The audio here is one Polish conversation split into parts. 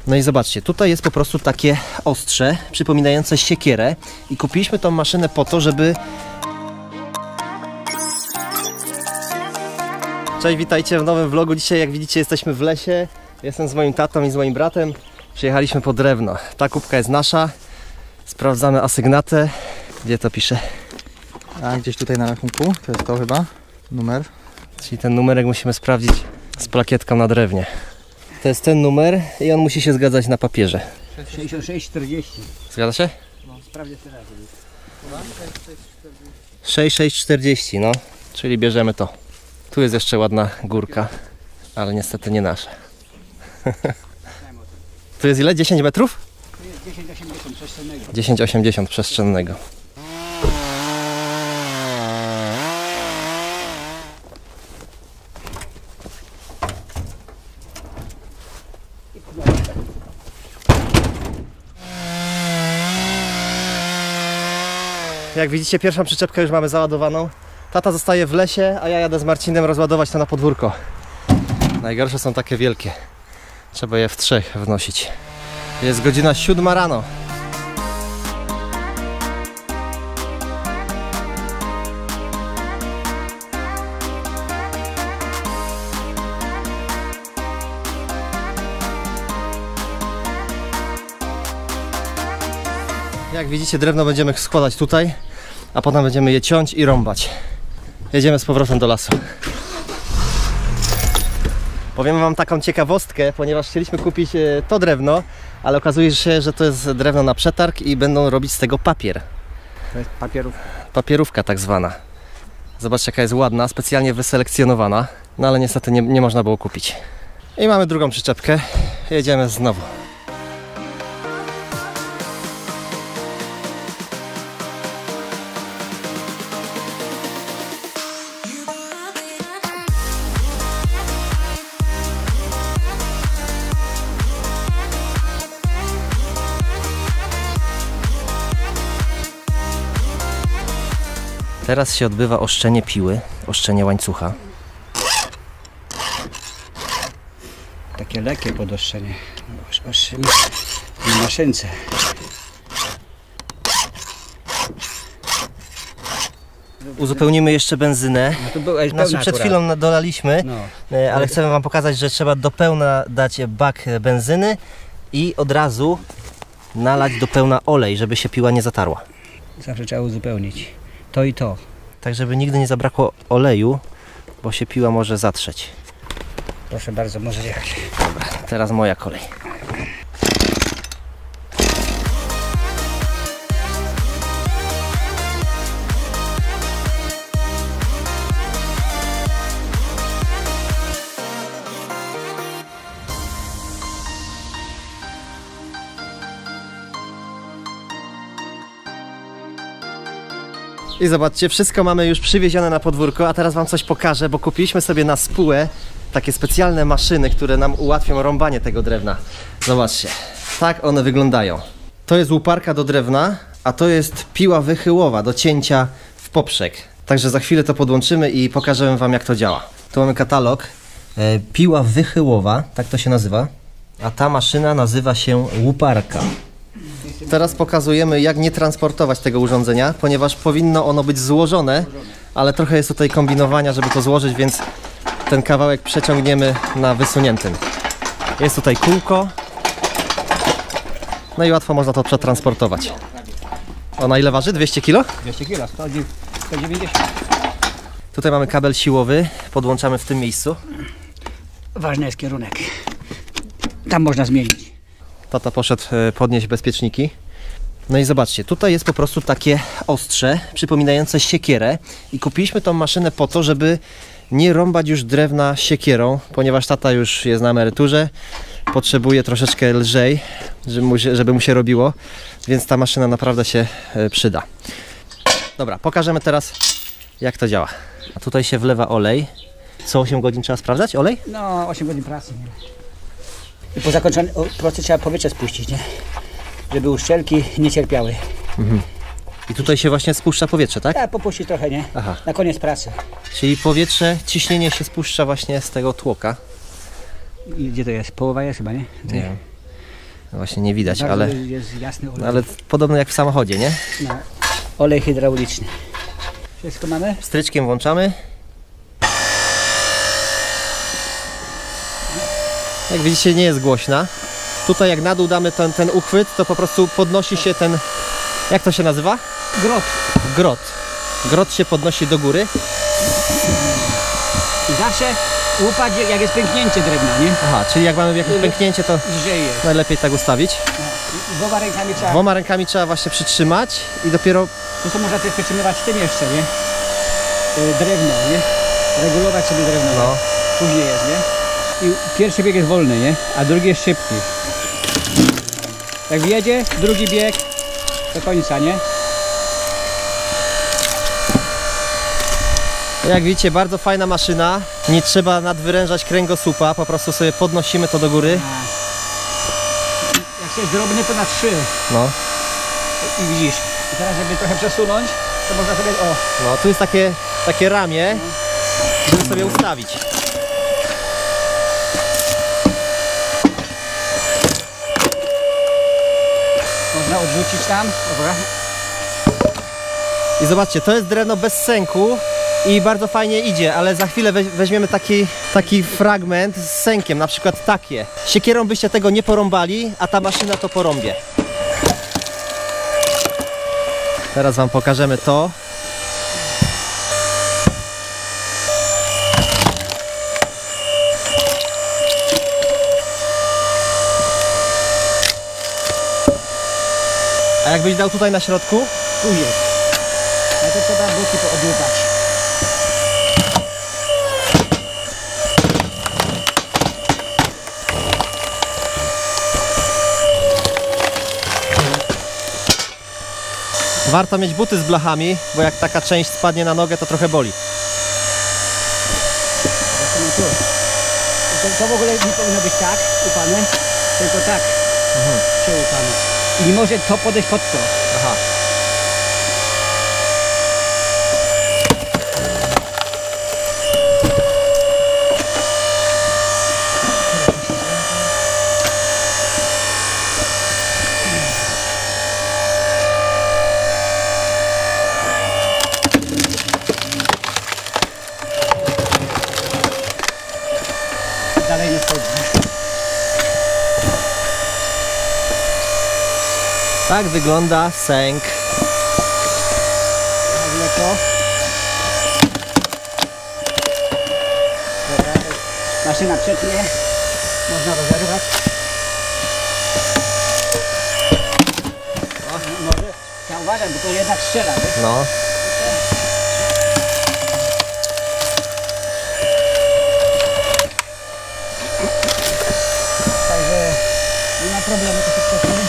No i zobaczcie, tutaj jest po prostu takie ostrze przypominające siekierę i kupiliśmy tą maszynę po to, żeby... Cześć, witajcie w nowym vlogu. Dzisiaj, jak widzicie, jesteśmy w lesie. Jestem z moim tatą i z moim bratem. Przyjechaliśmy po drewno. Ta kubka jest nasza. Sprawdzamy asygnatę. Gdzie to pisze? A gdzieś tutaj na rachunku, to jest to chyba, numer. Czyli ten numerek musimy sprawdzić z plakietką na drewnie. To jest ten numer i on musi się zgadzać na papierze. 6640. Zgadza się? No, sprawdzę teraz. 6640, no. Czyli bierzemy to. Tu jest jeszcze ładna górka, ale niestety nie nasza. Tu jest ile? 10 metrów? Tu jest 1080 przestrzennego. 1080 przestrzennego. Jak widzicie, pierwszą przyczepkę już mamy załadowaną. Tata zostaje w lesie, a ja jadę z Marcinem rozładować to na podwórko. Najgorsze są takie wielkie. Trzeba je w trzech wnosić. Jest godzina 7 rano. Jak widzicie, drewno będziemy składać tutaj, a potem będziemy je ciąć i rąbać. Jedziemy z powrotem do lasu. Powiem wam taką ciekawostkę, ponieważ chcieliśmy kupić to drewno, ale okazuje się, że to jest drewno na przetarg i będą robić z tego papier. To jest papierówka. Papierówka tak zwana. Zobaczcie, jaka jest ładna, specjalnie wyselekcjonowana, no ale niestety nie można było kupić. I mamy drugą przyczepkę. Jedziemy znowu. Teraz się odbywa oszczenie piły, oszczenie łańcucha. Takie lekkie podoszczenie. Ostrzymy na maszynce. Uzupełnimy jeszcze benzynę. No tu była Znaczy przed chwilą dolaliśmy, No. ale chcemy wam pokazać, że trzeba do pełna dać bak benzyny i od razu nalać do pełna olej, żeby się piła nie zatarła. Zawsze trzeba uzupełnić. To i to. Tak, żeby nigdy nie zabrakło oleju, bo się piła może zatrzeć. Proszę bardzo, może jechać. Dobra, teraz moja kolej. I zobaczcie, wszystko mamy już przywiezione na podwórko, a teraz wam coś pokażę, bo kupiliśmy sobie na spółę takie specjalne maszyny, które nam ułatwią rąbanie tego drewna. Zobaczcie, tak one wyglądają. To jest łuparka do drewna, a to jest piła wychyłowa do cięcia w poprzek. Także za chwilę to podłączymy i pokażemy wam, jak to działa. Tu mamy katalog. Piła wychyłowa, tak to się nazywa, a ta maszyna nazywa się łuparka. Teraz pokazujemy, jak nie transportować tego urządzenia, ponieważ powinno ono być złożone, ale trochę jest tutaj kombinowania, żeby to złożyć, więc ten kawałek przeciągniemy na wysuniętym. Jest tutaj kółko, no i łatwo można to przetransportować. Ona ile waży? 200 kg? 200 kg, 190. Tutaj mamy kabel siłowy, podłączamy w tym miejscu. Ważny jest kierunek. Tam można zmienić. Tata poszedł podnieść bezpieczniki. No i zobaczcie, tutaj jest po prostu takie ostrze przypominające siekierę i kupiliśmy tą maszynę po to, żeby nie rąbać już drewna siekierą, ponieważ tata już jest na emeryturze, potrzebuje troszeczkę lżej, żeby mu się robiło, więc ta maszyna naprawdę się przyda. Dobra, pokażemy teraz, jak to działa. A tutaj się wlewa olej. Co 8 godzin trzeba sprawdzać olej? No, 8 godzin pracy. Nie? I po zakończonym procesie trzeba powietrze spuścić, nie? Żeby uszczelki nie cierpiały. I tutaj się właśnie spuszcza powietrze, tak? Tak, popuścić trochę, nie? Aha. Na koniec pracy. Czyli powietrze, ciśnienie się spuszcza właśnie z tego tłoka. I gdzie to jest? Połowa jest chyba, nie? Nie wiem. Właśnie nie widać, Bardzo ale, jest jasny olej. ale podobno jak w samochodzie, nie? No, olej hydrauliczny. Wszystko mamy? Stryczkiem włączamy. Jak widzicie, nie jest głośna. Tutaj jak na dół damy ten uchwyt, to po prostu podnosi się ten... Jak to się nazywa? Grot. Grot. Grot się podnosi do góry. I zawsze łupa, jak jest pęknięcie drewna, nie? Aha, czyli jak mamy jakieś pęknięcie, to Lżej jest. najlepiej tak ustawić. I dwoma rękami trzeba... Dwoma rękami trzeba właśnie przytrzymać i dopiero... To można też przytrzymywać w tym jeszcze, nie? Drewno, nie? Regulować sobie drewno. No. Później jest, nie? I pierwszy bieg jest wolny, nie? A drugi jest szybki. Jak wjedzie, drugi bieg do końca, nie? Jak widzicie, bardzo fajna maszyna. Nie trzeba nadwyrężać kręgosłupa, po prostu sobie podnosimy to do góry. Jak jest drobny, to na 3. No, I widzisz. I teraz, żeby trochę przesunąć, to można sobie... O! no tu jest takie ramię, żeby sobie ustawić. Można odrzucić tam. Dobra. I zobaczcie, to jest drewno bez sęku i bardzo fajnie idzie, ale za chwilę weźmiemy taki fragment z sękiem, na przykład takie. Siekierą byście tego nie porąbali, a ta maszyna to porąbie. Teraz wam pokażemy to. A jakbyś dał tutaj na środku? Tu jest. Ale to trzeba boki poodłupać. Warto mieć buty z blachami, bo jak taka część spadnie na nogę, to trochę boli. To w ogóle nie powinno być tak upane, tylko tak przełupane. I nie może to podejść pod to. Aha. Dalej nie wchodzi. Tak wygląda sęk. Mleko. Dobra, maszyna przetnie. Można rozerwać. Może trzeba uważać, bo to jednak strzela. Wiesz? No. Także nie ma problemu, to się przetnie.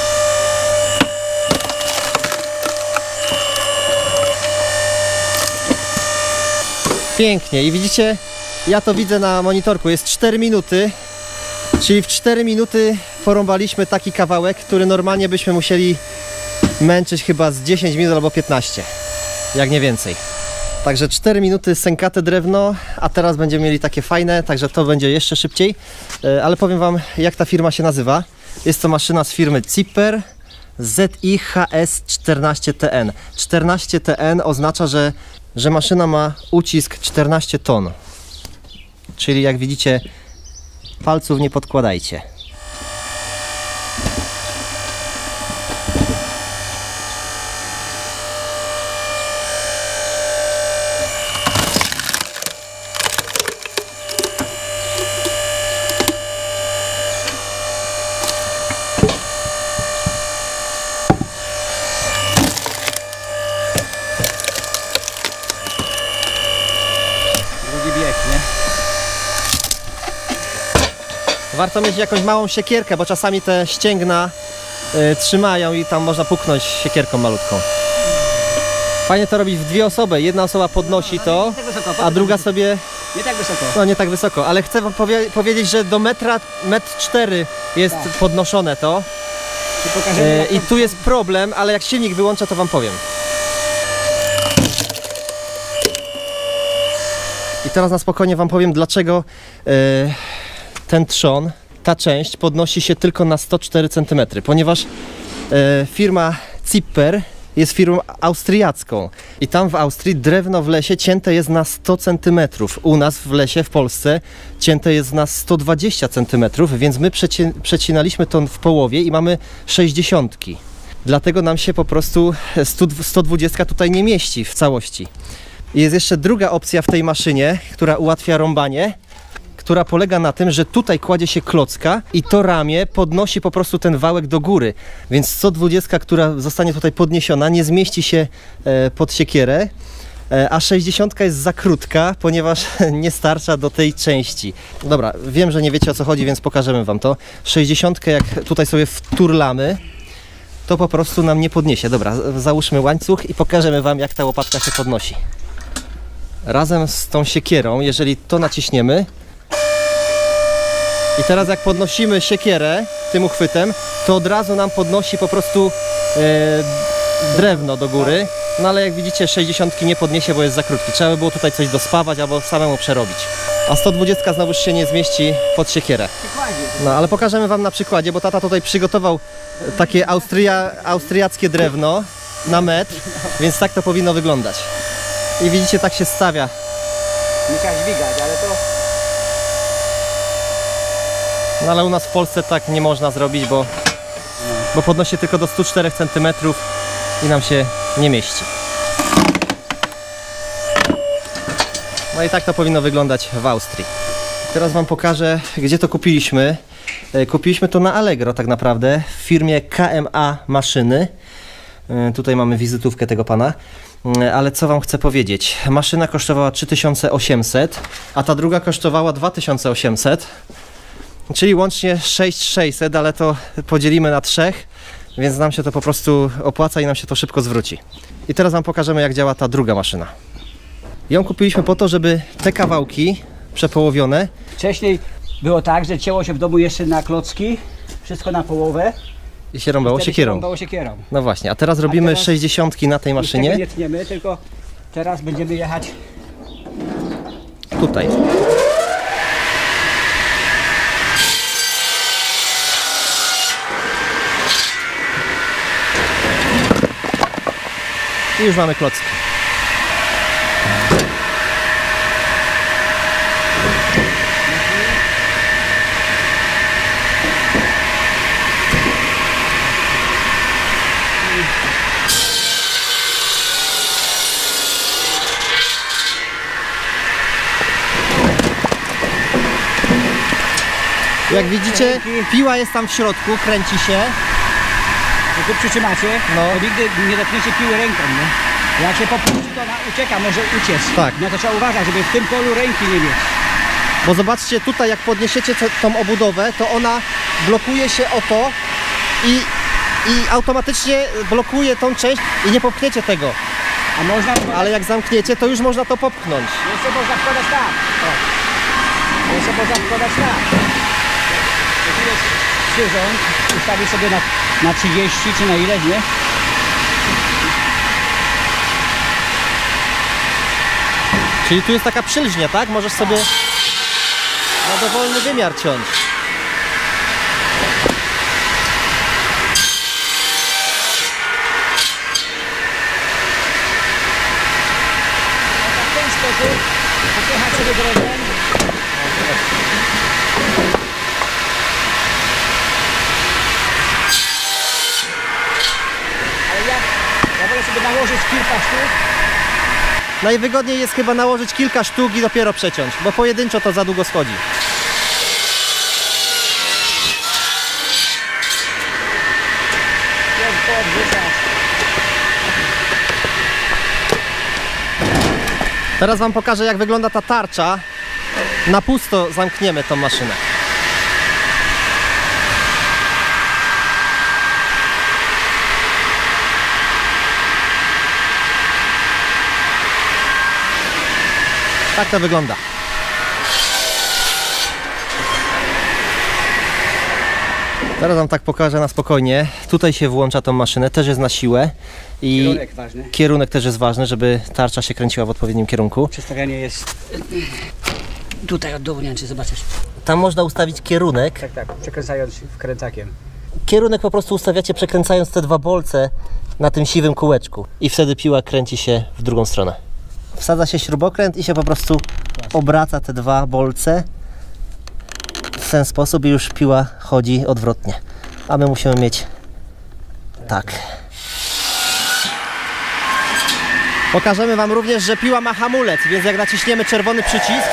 Pięknie. I widzicie, ja to widzę na monitorku, jest 4 minuty. Czyli w 4 minuty porąbaliśmy taki kawałek, który normalnie byśmy musieli męczyć chyba z 10 minut albo 15. Jak nie więcej. Także 4 minuty sękate drewno, a teraz będziemy mieli takie fajne, także to będzie jeszcze szybciej. Ale powiem wam, jak ta firma się nazywa. Jest to maszyna z firmy Zipper ZIHS14TN. 14TN oznacza, że maszyna ma ucisk 14 ton. Czyli jak widzicie, palców nie podkładajcie. Drugi bieg, nie? Warto mieć jakąś małą siekierkę, bo czasami te ścięgna trzymają i tam można puknąć siekierką malutką. Fajnie to robić w 2 osoby. Jedna osoba podnosi to, Nie tak wysoko, a druga sobie... nie tak wysoko. No nie tak wysoko, ale chcę wam powiedzieć, że do metr 4 jest Tak. podnoszone to. Ci pokażemy, jak I to- tu jest problem, ale jak silnik wyłączę, to wam powiem. I teraz na spokojnie wam powiem, dlaczego ten trzon ta część podnosi się tylko na 104 cm, ponieważ firma Zipper jest firmą austriacką i tam w Austrii drewno w lesie cięte jest na 100 cm. U nas w lesie w Polsce cięte jest na 120 cm, więc my przecinaliśmy to w połowie i mamy 60. Dlatego nam się po prostu 120 tutaj nie mieści w całości. I jest jeszcze druga opcja w tej maszynie, która ułatwia rąbanie, która polega na tym, że tutaj kładzie się klocka i to ramię podnosi po prostu ten wałek do góry. Więc 120, która zostanie tutaj podniesiona, nie zmieści się pod siekierę, a 60 jest za krótka, ponieważ nie starcza do tej części. Dobra, wiem, że nie wiecie, o co chodzi, więc pokażemy wam to. 60 jak tutaj sobie wturlamy, to po prostu nam nie podniesie. Dobra, załóżmy łańcuch i pokażemy wam, jak ta łopatka się podnosi. Razem z tą siekierą, jeżeli to naciśniemy i teraz jak podnosimy siekierę tym uchwytem, to od razu nam podnosi po prostu drewno do góry. No ale jak widzicie, 60 nie podniesie, bo jest za krótki. Trzeba by było tutaj coś dospawać albo samemu przerobić. A 120 znowuż się nie zmieści pod siekierę. No ale pokażemy wam na przykładzie, bo tata tutaj przygotował takie austriackie drewno na metr, więc tak to powinno wyglądać. I widzicie, tak się stawia. Nie trzeba dźwigać, ale to... No ale u nas w Polsce tak nie można zrobić, bo podnosi tylko do 104 cm i nam się nie mieści. No i tak to powinno wyglądać w Austrii. Teraz wam pokażę, gdzie to kupiliśmy. Kupiliśmy to na Allegro tak naprawdę, w firmie KMA Maszyny. Tutaj mamy wizytówkę tego pana. Ale co wam chcę powiedzieć? Maszyna kosztowała 3800, a ta druga kosztowała 2800. Czyli łącznie 6600, ale to podzielimy na 3, więc nam się to po prostu opłaca i nam się to szybko zwróci. I teraz wam pokażemy, jak działa ta druga maszyna. Ją kupiliśmy po to, żeby te kawałki przepołowione... Wcześniej było tak, że cięło się w domu jeszcze na klocki, wszystko na połowę. I się rąbało siekierą. No właśnie, a teraz robimy 60 na tej maszynie. Już tego nie tniemy, tylko teraz będziemy jechać tutaj. I już mamy klocki. Jak widzicie, piła jest tam w środku, kręci się. Tu przytrzymacie, no. To nigdy nie dotkniecie piły ręką, nie? Jak się popuści, to ona ucieka, może uciec. Tak. No to trzeba uważać, żeby w tym polu ręki nie mieć. Bo zobaczcie, tutaj jak podniesiecie tą obudowę, to ona blokuje się o to i automatycznie blokuje tą część i nie popchniecie tego. A można... Ale jak zamkniecie, to już można to popchnąć. Jeszcze można wkładać tak. O. Jeszcze można wkładać tak. Tu jest przyrząd, ustawisz sobie na 30 czy na ile, nie? Czyli tu jest taka przylżnia, tak? Możesz sobie na dowolny wymiar ciąć. W ten sposób popychać sobie drewnem. Ale ja wolę sobie nałożyć kilka sztuk. Najwygodniej jest chyba nałożyć kilka sztuk i dopiero przeciąć, bo pojedynczo to za długo schodzi. Teraz wam pokażę, jak wygląda ta tarcza. Na pusto zamkniemy tą maszynę. Tak to wygląda. Teraz wam tak pokażę na spokojnie. Tutaj się włącza tą maszynę, też jest na siłę. I Kierunek ważny. Kierunek też jest ważny, żeby tarcza się kręciła w odpowiednim kierunku. Przestawianie jest... Tutaj od dołu, nie wiem czy zobaczysz. Tam można ustawić kierunek. Tak, przekręcając wkrętakiem. Kierunek po prostu ustawiacie przekręcając te dwa bolce na tym siwym kółeczku i wtedy piła kręci się w drugą stronę. Wsadza się śrubokręt i się po prostu obraca te dwa bolce w ten sposób i już piła chodzi odwrotnie. A my musimy mieć tak. Pokażemy Wam również, że piła ma hamulec, więc jak naciśniemy czerwony przycisk,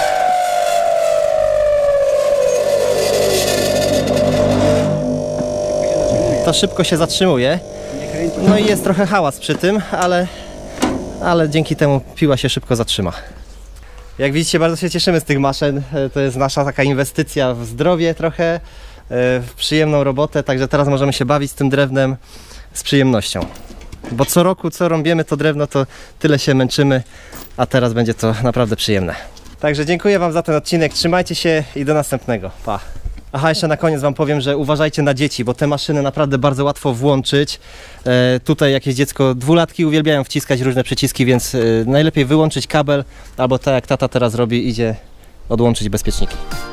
to szybko się zatrzymuje. No i jest trochę hałas przy tym, ale dzięki temu piła się szybko zatrzyma. Jak widzicie, bardzo się cieszymy z tych maszyn. To jest nasza taka inwestycja w zdrowie trochę, w przyjemną robotę, także teraz możemy się bawić z tym drewnem z przyjemnością. Bo co roku, co rąbiemy to drewno, to tyle się męczymy, a teraz będzie to naprawdę przyjemne. Także dziękuję Wam za ten odcinek, trzymajcie się i do następnego. Pa! Aha, jeszcze na koniec Wam powiem, że uważajcie na dzieci, bo te maszyny naprawdę bardzo łatwo włączyć. Tutaj jakieś dziecko, dwulatki uwielbiają wciskać różne przyciski, więc najlepiej wyłączyć kabel, albo tak jak tata teraz robi, idzie odłączyć bezpieczniki.